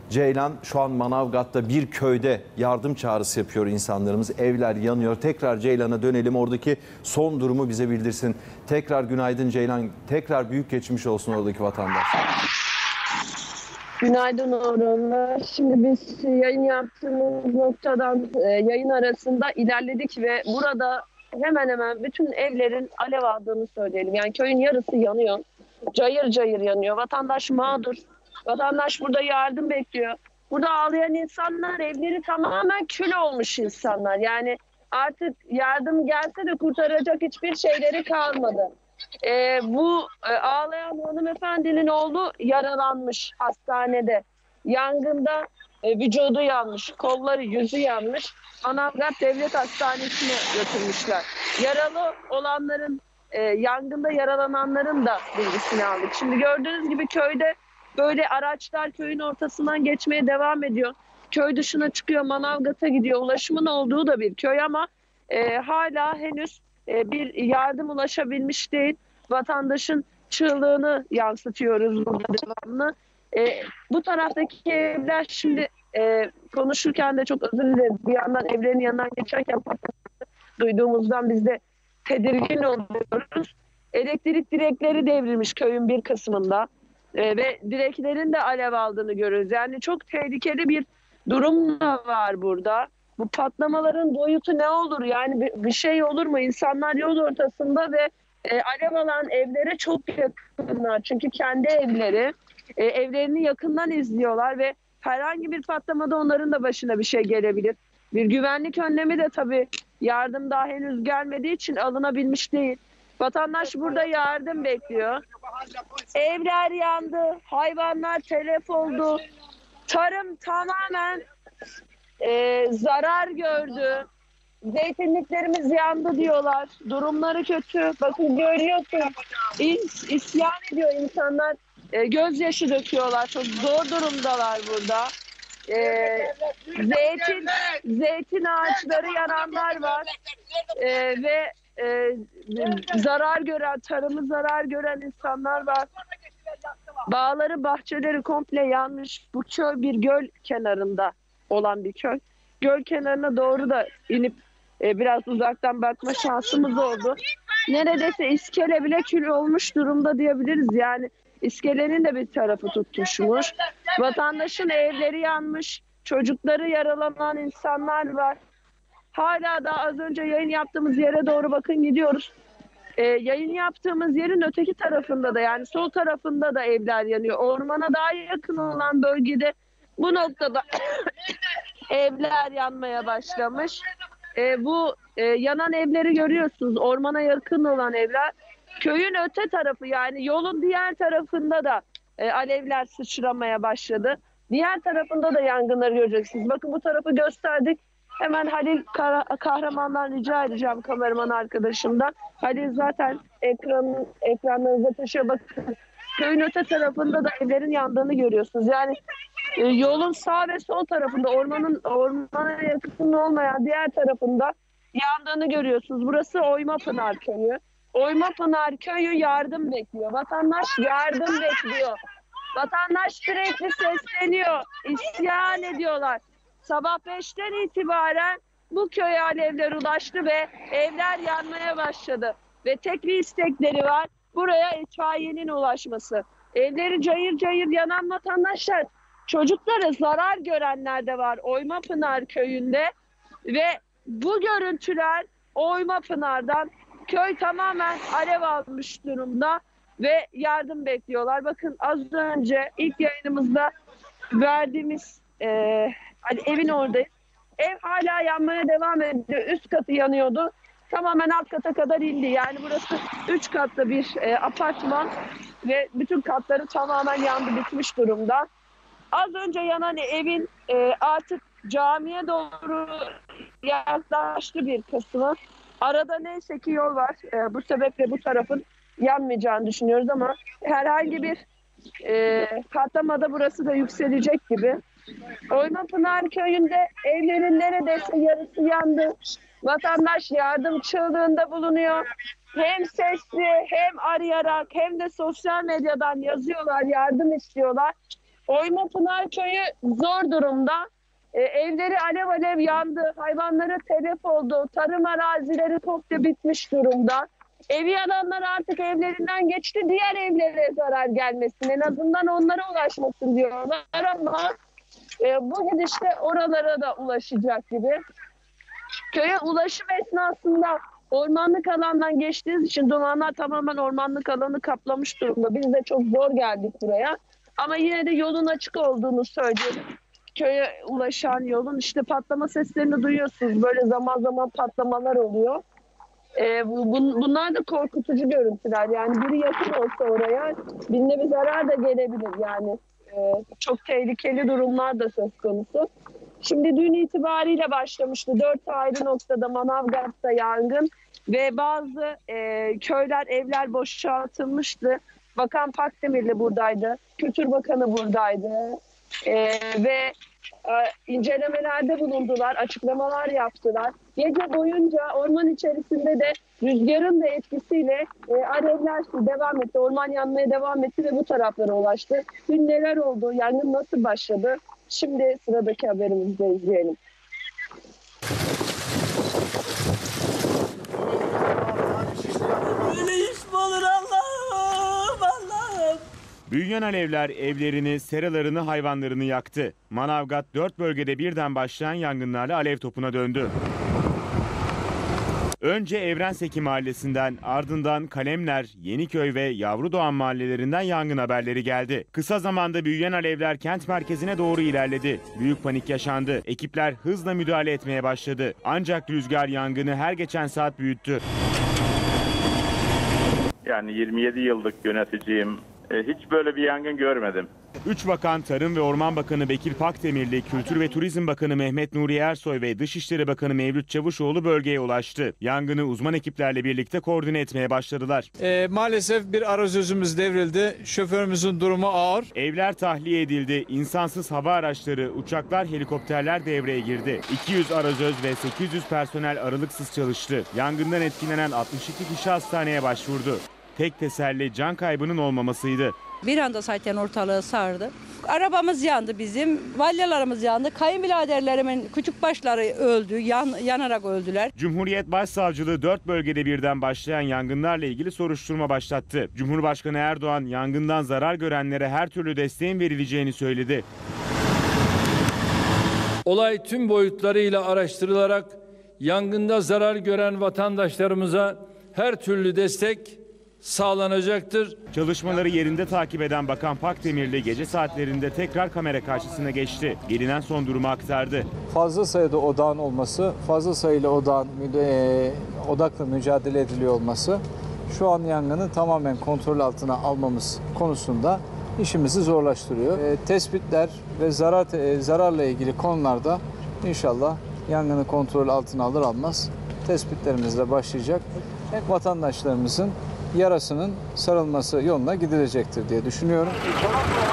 Ceylan şu an Manavgat'ta bir köyde yardım çağrısı yapıyor insanlarımız. Evler yanıyor. Tekrar Ceylan'a dönelim. Oradaki son durumu bize bildirsin. Tekrar günaydın Ceylan. Tekrar büyük geçmiş olsun oradaki vatandaş. Günaydın Orhan. Şimdi biz yayın yaptığımız noktadan yayın arasında ilerledik ve burada hemen hemen bütün evlerin alev aldığını söyleyelim. Yani köyün yarısı yanıyor. Cayır cayır yanıyor. Vatandaş mağdur. Vatandaş burada yardım bekliyor. Burada ağlayan insanlar, evleri tamamen kül olmuş insanlar. Yani artık yardım gelse de kurtaracak hiçbir şeyleri kalmadı. Bu ağlayan hanımefendinin oğlu yaralanmış hastanede. Yangında vücudu yanmış, kolları, yüzü yanmış. Manavgat Devlet Hastanesi'ne götürmüşler. Yaralı olanların, yangında yaralananların da bilgisini aldık. Şimdi gördüğünüz gibi köyde böyle araçlar köyün ortasından geçmeye devam ediyor. Köy dışına çıkıyor, Manavgat'a gidiyor. Ulaşımın olduğu da bir köy ama hala henüz bir yardım ulaşabilmiş değil. Vatandaşın çığlığını yansıtıyoruz burada devamlı. Bu taraftaki evler şimdi konuşurken de çok özür dileriz. Bir yandan evlerin yanından geçerken duyduğumuzdan biz de tedirgin oluyoruz. Elektrik direkleri devrilmiş köyün bir kısmında ve direklerin de alev aldığını görüyoruz. Yani çok tehlikeli bir durum da var burada. Bu patlamaların boyutu ne olur? Yani bir şey olur mu? İnsanlar yol ortasında ve alev alan evlere çok yakınlar. Çünkü kendi evleri, evlerini yakından izliyorlar ve herhangi bir patlamada onların da başına bir şey gelebilir. Bir güvenlik önlemi de tabii yardım daha henüz gelmediği için alınabilmiş değil. Vatandaş burada yardım bekliyor. Evler yandı, hayvanlar telef oldu. Tarım tamamen zarar gördü. Zeytinliklerimiz yandı diyorlar. Durumları kötü. Bakın görüyorsun. İsyan ediyor insanlar. Gözyaşı döküyorlar. Çok zor durumdalar burada. Zeytin ağaçları yananlar var. Ve zarar gören, tarımı zarar gören insanlar var. Bağları, bahçeleri komple yanmış. Bu köy bir göl kenarında olan bir köy. Göl kenarına doğru da inip biraz uzaktan bakma şansımız oldu. Neredeyse iskele bile kül olmuş durumda diyebiliriz. Yani iskelenin de bir tarafı tutuşmuş. Vatandaşın evleri yanmış. Çocukları yaralanan insanlar var. Hala da az önce yayın yaptığımız yere doğru bakın gidiyoruz. Yayın yaptığımız yerin öteki tarafında da yani sol tarafında da evler yanıyor. Ormana daha yakın olan bölgede bu noktada evler yanmaya başlamış. Bu yanan evleri görüyorsunuz. Ormana yakın olan evler. Köyün öte tarafı yani yolun diğer tarafında da alevler sıçramaya başladı. Diğer tarafında da yangınları göreceksiniz. Bakın bu tarafı gösterdik. Hemen Halil Kahraman'dan rica edeceğim kameraman arkadaşımdan. Halil zaten ekranlarınıza taşıyor. Bakın köyün öte tarafında da evlerin yandığını görüyorsunuz. Yani yolun sağ ve sol tarafında ormana yakın olmayan diğer tarafında yandığını görüyorsunuz. Burası Oymapınar Köyü. Oymapınar Köyü yardım bekliyor. Vatandaş yardım bekliyor. Vatandaş sürekli sesleniyor. İsyan ediyorlar. Sabah 5'ten itibaren bu köye alevler ulaştı ve evler yanmaya başladı. Ve tek bir istekleri var. Buraya itfaiyenin ulaşması. Evleri cayır cayır yanan vatandaşlar, çocuklara zarar görenler de var Oymapınar Köyü'nde. Ve bu görüntüler Oymapınar'dan, köy tamamen alev almış durumda ve yardım bekliyorlar. Bakın az önce ilk yayınımızda verdiğimiz hani evin oradayız. Ev hala yanmaya devam ediyor. Üst katı yanıyordu. Tamamen alt kata kadar indi. Yani burası 3 katlı bir apartman ve bütün katları tamamen yandı, bitmiş durumda. Az önce yanan evin artık camiye doğru yaklaştı bir kısmı. Arada neyse ki yol var. Bu sebeple bu tarafın yanmayacağını düşünüyoruz ama herhangi bir patlamada burası da yükselecek gibi. Oymapınar Köyü'nde evlerin neredeyse yarısı yandı. Vatandaş yardım çığlığında bulunuyor. Hem sesli hem arayarak hem de sosyal medyadan yazıyorlar, yardım istiyorlar. Oymapınar Köyü zor durumda. Evleri alev alev yandı, hayvanları telef oldu, tarım arazileri komple bitmiş durumda. Evi yananlar artık evlerinden geçti, diğer evlere zarar gelmesin, en azından onlara ulaşmasın diyorlar ama bu gidişte oralara da ulaşacak gibi. Köye ulaşım esnasında ormanlık alandan geçtiğiniz için dumanlar tamamen ormanlık alanı kaplamış durumda. Biz de çok zor geldik buraya. Ama yine de yolun açık olduğunu söylüyorum. Köye ulaşan yolun işte patlama seslerini duyuyorsunuz. Böyle zaman zaman patlamalar oluyor. Bunlar da korkutucu görüntüler. Yani biri yakın olsa oraya birine bir zarar da gelebilir. Yani çok tehlikeli durumlar da söz konusu. Şimdi dün itibariyle başlamıştı. 4 ayrı noktada Manavgat'ta yangın ve bazı köyler, evler boşaltılmıştı. Bakan Pakdemirli buradaydı. Kültür Bakanı buradaydı. Ve incelemelerde bulundular, açıklamalar yaptılar. Gece boyunca orman içerisinde de rüzgarın da etkisiyle alevler devam etti. Orman yanmaya devam etti ve bu taraflara ulaştı. Dün neler oldu? Yangın nasıl başladı? Şimdi sıradaki haberimizde izleyelim. Böyle iş mi olur Allah'ım, Allah'ım. Büyüyen alevler evlerini, seralarını, hayvanlarını yaktı. Manavgat 4 bölgede birden başlayan yangınlarla alev topuna döndü. Önce Evrenseki mahallesinden, ardından Kalemler, Yeniköy ve Yavrudoğan mahallelerinden yangın haberleri geldi. Kısa zamanda büyüyen alevler kent merkezine doğru ilerledi. Büyük panik yaşandı. Ekipler hızla müdahale etmeye başladı. Ancak rüzgar yangını her geçen saat büyüttü. Yani 27 yıllık yöneticiyim. Hiç böyle bir yangın görmedim. 3 bakan Tarım ve Orman Bakanı Bekir Pakdemirli, Kültür ve Turizm Bakanı Mehmet Nuri Ersoy ve Dışişleri Bakanı Mevlüt Çavuşoğlu bölgeye ulaştı. Yangını uzman ekiplerle birlikte koordine etmeye başladılar. Maalesef bir arazözümüz devrildi. Şoförümüzün durumu ağır. Evler tahliye edildi. İnsansız hava araçları, uçaklar, helikopterler devreye girdi. 200 arazöz ve 800 personel aralıksız çalıştı. Yangından etkilenen 62 kişi hastaneye başvurdu. Tek teselli can kaybının olmamasıydı. Bir anda zaten ortalığı sardı. Arabamız yandı bizim, valyalarımız yandı. Kayınbiraderlerimin küçük başları öldü, yanarak öldüler. Cumhuriyet Başsavcılığı 4 bölgede birden başlayan yangınlarla ilgili soruşturma başlattı. Cumhurbaşkanı Erdoğan yangından zarar görenlere her türlü desteğin verileceğini söyledi. Olay tüm boyutlarıyla araştırılarak yangında zarar gören vatandaşlarımıza her türlü destek sağlanacaktır. Çalışmaları yerinde takip eden Bakan Pakdemirli gece saatlerinde tekrar kamera karşısına geçti. Gelinen son durumu aktardı. Fazla sayıda odağın olması, fazla sayıda odakla mücadele ediliyor olması şu an yangını tamamen kontrol altına almamız konusunda işimizi zorlaştırıyor. Tespitler ve zararla ilgili konularda inşallah yangını kontrol altına alır almaz tespitlerimizle başlayacak. Vatandaşlarımızın yarasının sarılması yoluna gidilecektir diye düşünüyorum.